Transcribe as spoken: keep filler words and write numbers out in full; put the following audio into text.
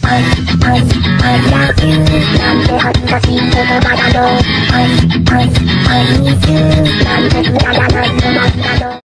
I, I, I love you なんて恥ずかしい言葉だろう。I, I, I need you なんてくだらない言葉だろう。